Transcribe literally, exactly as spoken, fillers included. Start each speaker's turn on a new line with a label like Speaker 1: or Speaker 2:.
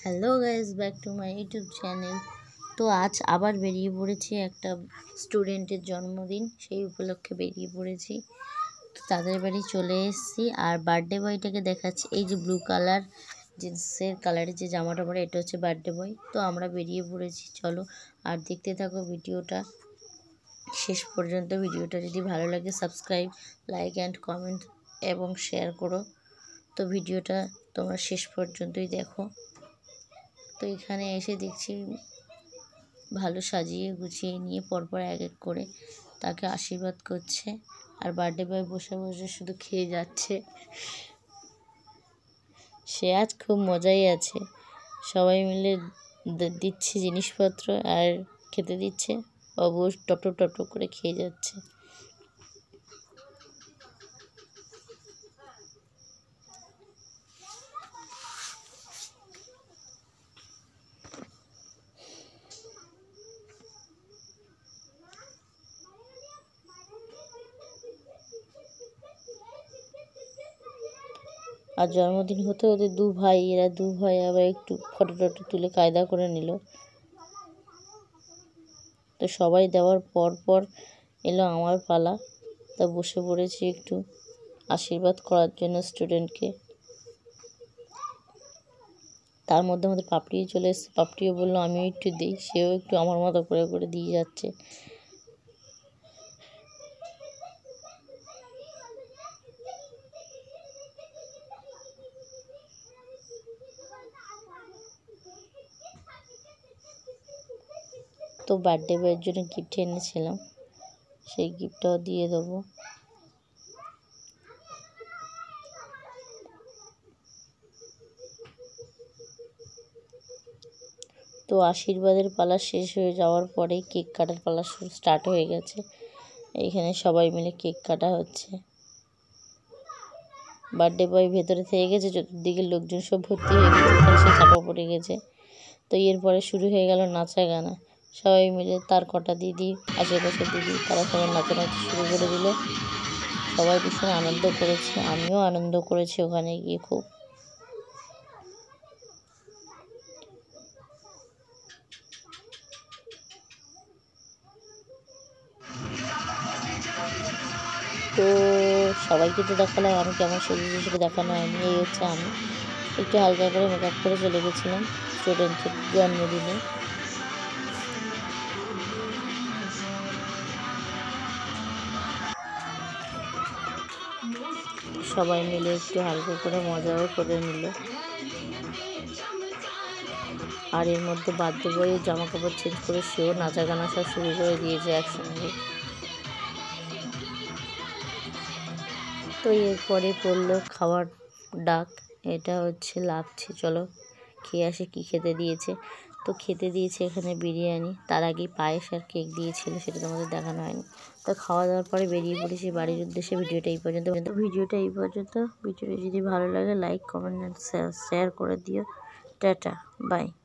Speaker 1: Hello guys, back to my YouTube channel. তো আজ আবার বেরিয়ে পড়েছি, একটা স্টুডেন্টের জন্মদিন, সেই উপলক্ষে বেরিয়ে পড়েছি। তো তাদের বাড়ি চলে এসেছি। আর বার্থডে বয়টাকে দেখাচ্ছি। এই যে ব্লু কালার জিন্সের কালারের যে জামাটা পরে, এটা হচ্ছে বার্থডে বয়। তো আমরা বেরিয়ে পড়েছি, চলো আর দেখতে থাকো ভিডিওটা শেষ পর্যন্ত। ভিডিওটা যদি ভালো লাগে সাবস্ক্রাইব, লাইক অ্যান্ড কমেন্ট এবং শেয়ার করো। তো ভিডিওটা তোমরা শেষ পর্যন্তই দেখো। তো এখানে এসে দেখছি ভালো সাজিয়ে গুছিয়ে নিয়ে পরপর এক এক করে তাকে আশীর্বাদ করছে। আর বার্থডে বয় বসে বসে শুধু খেয়ে যাচ্ছে। সে আজ খুব মজাই আছে। সবাই মিলে দিচ্ছে জিনিসপত্র আর খেতে দিচ্ছে। অবশ্য টপ টপ টপ টপ করে খেয়ে যাচ্ছে। আর জন্মদিন হতে হতে দু ভাই এরা দু ভাই আবার একটু ফটো টটো তুলে কায়দা করে নিল। তো সবাই দেওয়ার পর পর এলো আমার পালা। তা বসে পড়েছি একটু আশীর্বাদ করার জন্য স্টুডেন্টকে। তার মধ্যে আমাদের পাপড়িও চলে এসছে। পাপড়িও বললো আমিও একটু দিই। সেও একটু আমার মতো করে করে দিয়ে যাচ্ছে। তো বার্থডে বয়ের জন্য গিফট এনেছিলাম, সেই গিফটটাও দিয়ে দেবো। তো আশীর্বাদের পালা শেষ হয়ে যাওয়ার পরে কেক কাটার পালা স্টার্ট হয়ে গেছে। এইখানে সবাই মিলে কেক কাটা হচ্ছে। বার্থডে বয় ভেতরে থেকে গেছে, চতুর্দিকে লোকজন সব ভর্তি হয়ে গেছে, সে চাপা পড়ে গেছে। তো এরপরে শুরু হয়ে গেল নাচা গানা। সবাই মিলে তার কটা দিদি, আশেপাশের দিদি, তারা সবাই নাচানাচি শুরু করে দিল। সবাই ভীষণ আনন্দ করেছে, আমিও আনন্দ করেছি ওখানে গিয়ে খুব। তো সবাইকে তো দেখালাম আমি কেমন সেজেছি, সেটা দেখানো হয়নি। এই হচ্ছে আমি একটু হালকা করে মেকআপ করে চলে গেছিলাম স্টুডেন্টের জন্মদিনে। সবাই মিলে একটু হালকা করে মজাও করে নিল। আর এর মধ্যে বার্থডে বয়ের জামা কাপড় চেঞ্জ করে সেও নাচা গানা সব শুরু করে দিয়েছে একসঙ্গে। তো এরপরে পড়লো খাওয়ার ডাক। এটা হচ্ছে লাগছে, চলো খেয়ে আসে। কী খেতে দিয়েছে? তো খেতে দিয়েছে এখানে বিরিয়ানি, তার আগেই পায়েস আর কেক দিয়েছিল, সেটা তোমাদের দেখানো হয়নি। তো খাওয়া দাওয়ার পরে বেরিয়ে পড়েছি বাড়ির উদ্দেশ্যে। ভিডিওটা এই পর্যন্ত ভিডিওটা এই পর্যন্ত ভিডিওটা যদি ভালো লাগে লাইক কমেন্ট শেয়ার করে দিও। Ta-ta, by.